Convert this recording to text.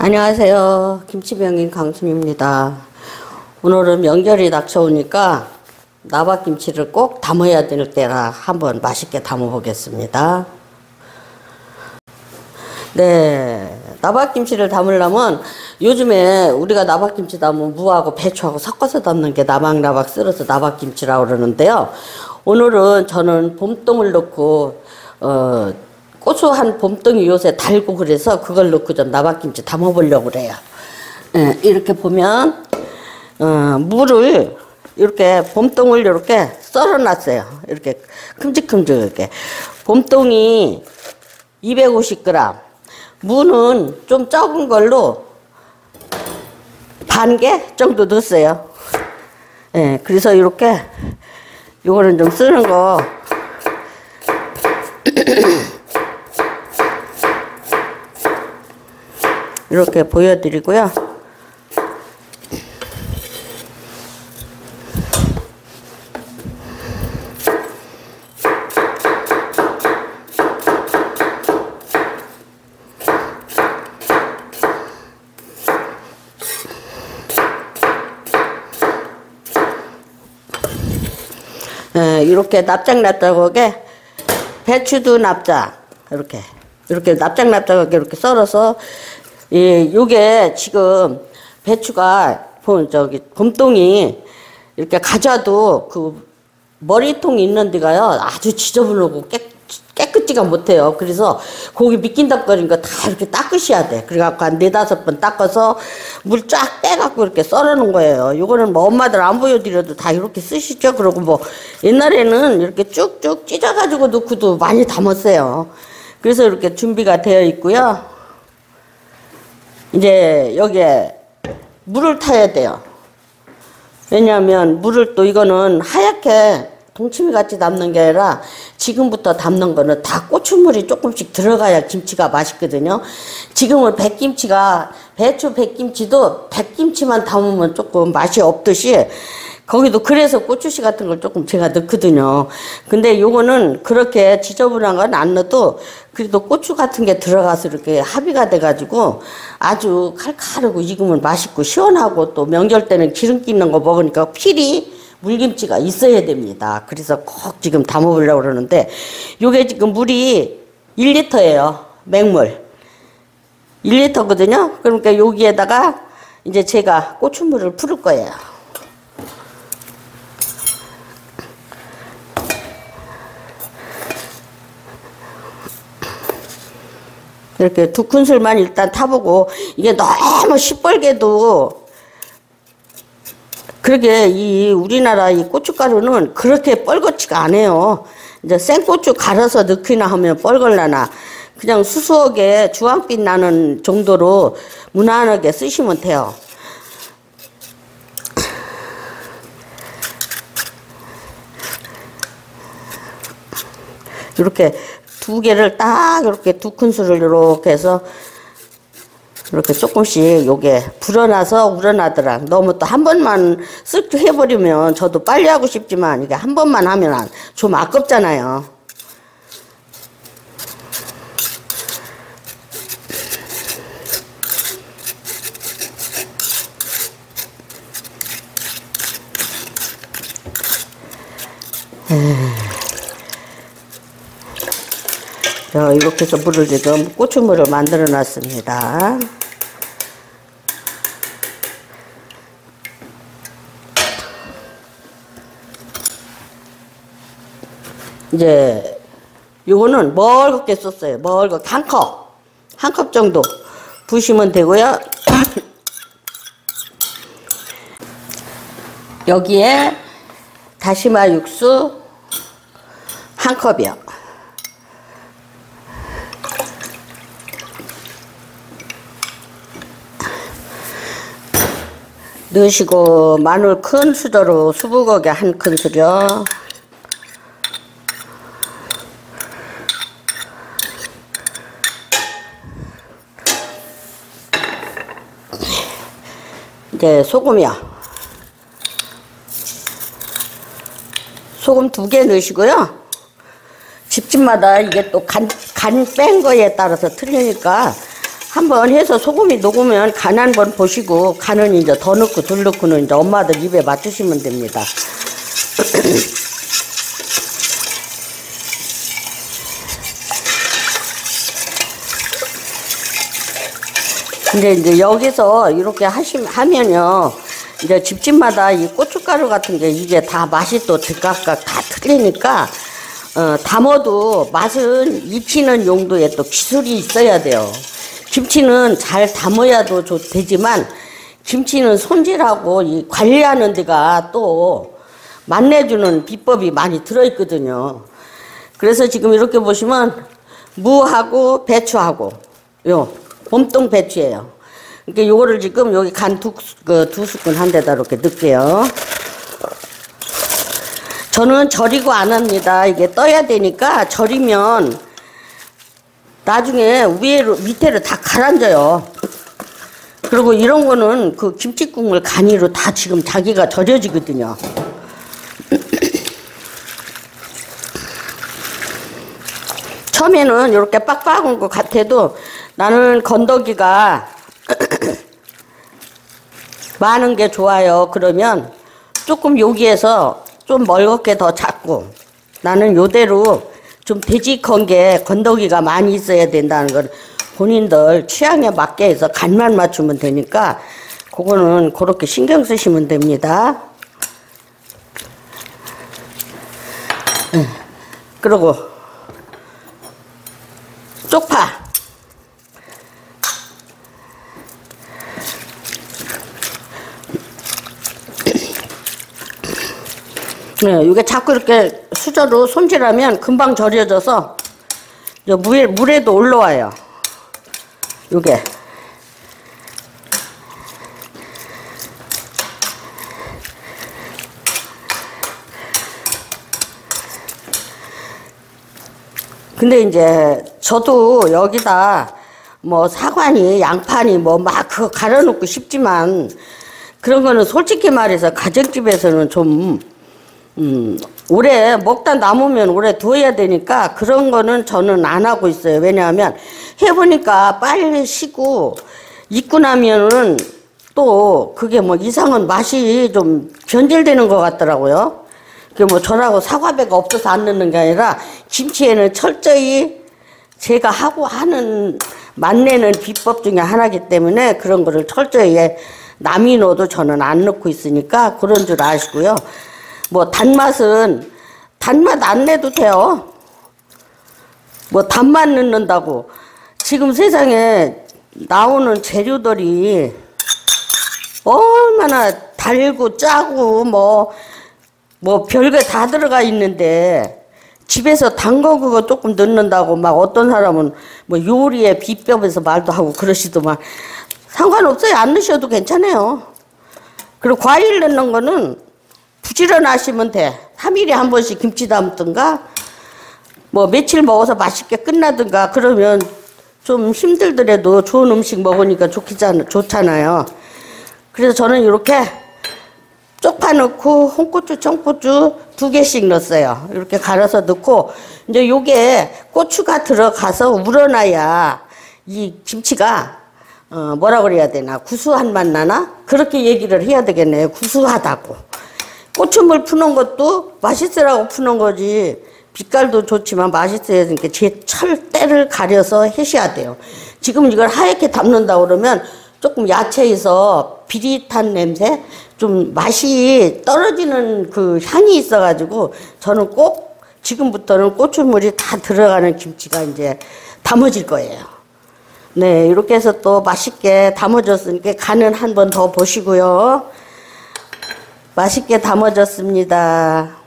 안녕하세요. 김치병인 강순입니다. 오늘은 명절이 닥쳐오니까 나박김치를 꼭 담아야 될 때라 한번 맛있게 담아 보겠습니다. 네, 나박김치를 담으려면 요즘에 우리가 나박김치 담으면 무하고 배추하고 섞어서 담는 게 나박나박 썰어서 나박김치라고 그러는데요. 오늘은 저는 봄동을 넣고 고추 한 봄동이 요새 달고 그래서 그걸 넣고 좀 나박김치 담아보려고 그래요. 예, 이렇게 보면 무를 이렇게 봄동을 이렇게 썰어놨어요. 이렇게 큼직큼직하게. 봄동이 250g, 무는 좀 적은 걸로 반 개 정도 넣었어요. 예, 그래서 이렇게 요거는 좀 쓰는 거 이렇게 보여드리고요. 이렇게 납작납작하게 배추도 납작 이렇게 납작납작하게 이렇게 썰어서 요게 지금 배추가 저기 봄동이 이렇게 가져도 그 머리통 있는 데가요 아주 지저분하고 깨끗지가 못해요. 그래서 고기 미낀덕거리는 거 다 이렇게 닦으셔야 돼. 그래갖고 한 4-5번 닦아서 물 쫙 빼갖고 이렇게 썰어 놓은 거예요. 요거는 뭐 엄마들 안 보여드려도 다 이렇게 쓰시죠. 그러고 뭐 옛날에는 이렇게 쭉쭉 찢어가지고 넣고도 많이 담았어요. 그래서 이렇게 준비가 되어 있고요. 이제 여기에 물을 타야 돼요. 왜냐하면 물을 또 이거는 하얗게 동치미 같이 담는 게 아니라 지금부터 담는 거는 다 고추물이 조금씩 들어가야 김치가 맛있거든요. 지금은 배추 백김치도 백김치만 담으면 조금 맛이 없듯이 거기도 그래서 고추씨 같은 걸 조금 제가 넣거든요. 근데 요거는 그렇게 지저분한 건 안 넣어도 그래도 고추 같은 게 들어가서 이렇게 합의가 돼가지고 아주 칼칼하고 익으면 맛있고 시원하고 또 명절 때는 기름기 있는 거 먹으니까 필히 물김치가 있어야 됩니다. 그래서 꼭 지금 담아보려고 그러는데 요게 지금 물이 1리터예요. 맹물 1리터거든요. 그러니까 여기에다가 이제 제가 고추물을 풀을 거예요. 이렇게 2큰술만 일단 타보고 이게 너무 시뻘게도 그러게 이 우리나라 이 고춧가루는 그렇게 뻘겋지가 않아요. 이제 생고추 갈아서 넣기나 하면 뻘걸라나 그냥 수수하게 주황빛 나는 정도로 무난하게 쓰시면 돼요. 이렇게 2개를 딱 이렇게 2큰술을 이렇게 해서 이렇게 조금씩 요게 불어나서 우러나더라. 너무 또 한 번만 쓱 해버리면 저도 빨리 하고 싶지만 이게 한 번만 하면 좀 아깝잖아요. 이렇게 해서 물을 지금 고추물을 만들어 놨습니다. 이제 요거는 멀겋게 썼어요. 멀겋게 한 컵 정도 부으시면 되고요. 여기에 다시마 육수 한 컵이요. 넣으시고 마늘 큰 수저로 수북하게 한 큰술이요. 이제 소금이요. 소금 2개 넣으시고요. 집집마다 이게 또 간 뺀 거에 따라서 틀리니까 한번 해서 소금이 녹으면 간 한번 보시고 간은 이제 더 넣고 덜 넣고는 이제 엄마들 입에 맞추시면 됩니다. 근데 이제 여기서 이렇게 하면요. 이제 집집마다 이 고춧가루 같은 게 이게 다 맛이 또 즉각각 다 틀리니까, 담아도 맛은 익히는 용도에 또 기술이 있어야 돼요. 김치는 잘 담아야도 되지만, 김치는 손질하고 이 관리하는 데가 또 맛내주는 비법이 많이 들어있거든요. 그래서 지금 이렇게 보시면, 무하고 배추하고, 봄동 배추예요. 그러니까 요거를 지금 여기 간 두 스푼 한 데다 이렇게 넣을게요. 저는 절이고 안 합니다. 이게 떠야 되니까 절이면 나중에 밑에를 다 가라앉아요. 그리고 이런 거는 그 김치국물 간이로 다 지금 자기가 절여지거든요. 처음에는 이렇게 빡빡한 것 같아도 나는 건더기가 많은 게 좋아요. 그러면 조금 여기에서 좀 멀겋게 더 잡고 나는 요대로 좀 되직한 게 건더기가 많이 있어야 된다는 걸 본인들 취향에 맞게 해서 간만 맞추면 되니까 그거는 그렇게 신경 쓰시면 됩니다. 그리고 쪽파 네, 이게 자꾸 이렇게 수저로 손질하면 금방 절여져서 물에도 올라와요. 요게. 근데 이제 저도 여기다 뭐 사과니 양파니 뭐 막 그거 갈아놓고 싶지만 그런 거는 솔직히 말해서 가정집에서는 좀 오래 먹다 남으면 오래 두어야 되니까 그런 거는 저는 안 하고 있어요. 왜냐하면 해보니까 빨리 식고 익고 나면은 또 그게 뭐 이상한 맛이 좀 변질되는 것 같더라고요. 그게 뭐 저라고 사과배가 없어서 안 넣는 게 아니라 김치에는 철저히 제가 하고 하는 맛내는 비법 중에 하나이기 때문에 그런 거를 철저히 남이 넣어도 저는 안 넣고 있으니까 그런 줄 아시고요. 뭐 단맛은 단맛 안 내도 돼요. 뭐 단맛 넣는다고 지금 세상에 나오는 재료들이 얼마나 달고 짜고 뭐 별게 다 들어가 있는데 집에서 단 거 그거 조금 넣는다고 막 어떤 사람은 뭐 요리의 비법에서 말도 하고 그러시더만 상관없어요. 안 넣으셔도 괜찮아요. 그리고 과일 넣는 거는 부지런하시면 돼. 3일에 한 번씩 김치 담든가 뭐 며칠 먹어서 맛있게 끝나든가 그러면 좀 힘들더라도 좋은 음식 먹으니까 좋잖아요. 그래서 저는 이렇게 쪽파 넣고 홍고추, 청고추 2개씩 넣었어요. 이렇게 갈아서 넣고 이제 요게 고추가 들어가서 우러나야 이 김치가 뭐라 그래야 되나 구수한 맛 나나? 그렇게 얘기를 해야 되겠네요. 구수하다고. 고추물 푸는 것도 맛있으라고 푸는 거지 빛깔도 좋지만 맛있어야 되니까 제 철대를 가려서 하셔야 돼요. 지금 이걸 하얗게 담는다 그러면 조금 야채에서 비릿한 냄새 좀 맛이 떨어지는 그 향이 있어가지고 저는 꼭 지금부터는 고추물이 다 들어가는 김치가 이제 담아질 거예요. 네, 이렇게 해서 또 맛있게 담아졌으니까 간은 한 번 더 보시고요. 맛있게 담아졌습니다.